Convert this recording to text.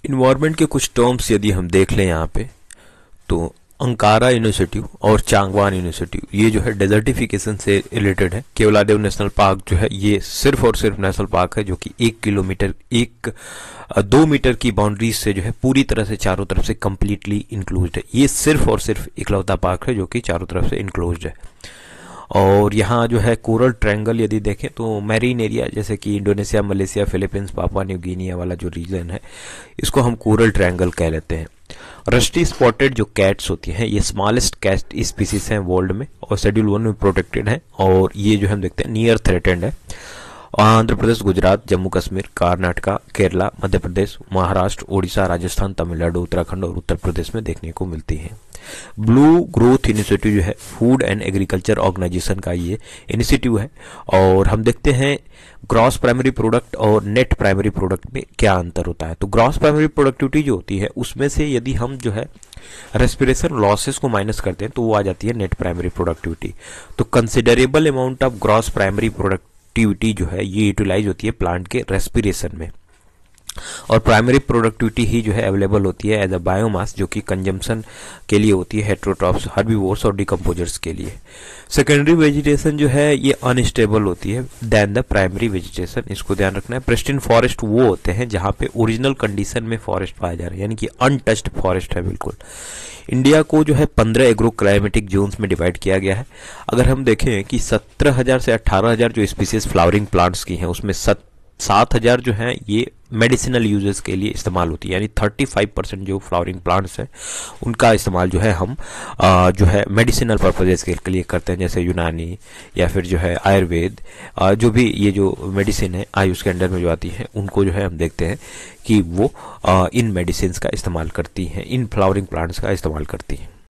Environment के कुछ terms यदि हम देख लें यहाँ पे, तो अंकारा इनिशिएटिव और चांगवान इनिशिएटिव ये जो है डेजर्टिफिकेशन से रिलेटेड है। केवलादेव नेशनल पार्क जो है ये सिर्फ और सिर्फ नेशनल पार्क है जो कि 2 मीटर की बाउंड्रीज से जो है पूरी तरह से चारों तरफ से कंप्लीटली इंक्लोज्ड है। ये सिर्फ और सिर्फ इकलौता पार्क है जो कि चारों तरफ से इंक्लोज्ड है। और यहाँ जो है कोरल ट्रायंगल यदि देखें तो मैरीन एरिया जैसे कि Indonesia, Malaysia, Philippines, Papua New Guinea वाला जो रीजन है इसको हम कोरल ट्रायंगल कह लेते हैं। रस्टी स्पॉटेड जो कैट्स होती हैं ये स्मॉलेस्ट कैट स्पीसीज हैं वर्ल्ड में और शेड्यूल 1 में प्रोटेक्टेड है और ये जो हम देखते हैं नियर थ्रेटेंड है। आंध्र प्रदेश, गुजरात, जम्मू कश्मीर, कर्नाटका, केरला, मध्य प्रदेश, महाराष्ट्र, ओडिशा, राजस्थान, तमिलनाडु, उत्तराखंड और उत्तर प्रदेश में देखने को मिलती है। ब्लू ग्रोथ इनिशिएटिव जो है फूड एंड एग्रीकल्चर ऑर्गेनाइजेशन का ये इनिशिएटिव है और हम देखते हैं ग्रॉस प्राइमरी प्रोडक्ट और नेट प्राइमरी प्रोडक्ट में क्या अंतर होता है। तो ग्रॉस प्राइमरी प्रोडक्टिविटी जो होती है उसमें से यदि हम जो है रेस्पिरेशन लॉसेस को माइनस करते हैं तो वो आ जाती है नेट प्राइमरी प्रोडक्टिविटी। तो considerable amount of gross primary productivity जो है ये यूटिलाइज होती है प्लांट के रेस्पिरेशन में और प्राइमरी प्रोडक्टिविटी ही जो है अवेलेबल होती है एज अ बायोमास जो कि कंजम्पशन के लिए होती है हेट्रोट्रॉप्स, हर्बीवोर्स और डिकम्पोजर्स के लिए। सेकेंडरी वेजिटेशन जो है ये अनस्टेबल होती है देन द प्राइमरी वेजिटेशन, इसको ध्यान रखना है। प्रिस्टीन फॉरेस्ट वो होते हैं जहां पे ओरिजिनल कंडीशन में फॉरेस्ट पाया जा रहा है यानी कि अनटच्ड फॉरेस्ट है बिल्कुल। इंडिया को जो है 15 एग्रो क्लाइमेटिक जोन्स में डिवाइड किया गया है। अगर हम देखें कि 17,000 से 18,000 जो स्पीसीज फ्लावरिंग प्लांट्स की हैं उसमें 7,000 जो हैं ये मेडिसिनल यूजेस के लिए इस्तेमाल होती है यानी 35% जो फ्लावरिंग प्लांट्स हैं उनका इस्तेमाल जो है हम जो है मेडिसिनल पर्पजेस के लिए करते हैं, जैसे यूनानी या फिर जो है आयुर्वेद, जो भी ये जो मेडिसिन है आयुष के अंडर में जो आती है उनको जो है हम देखते हैं कि वो इन मेडिसिन का इस्तेमाल करती हैं, इन फ्लावरिंग प्लांट्स का इस्तेमाल करती हैं।